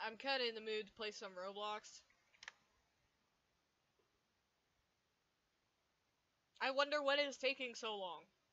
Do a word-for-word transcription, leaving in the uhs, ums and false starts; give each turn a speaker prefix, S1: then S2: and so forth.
S1: I'm kind of in the mood to play some Roblox. I wonder what is taking so long.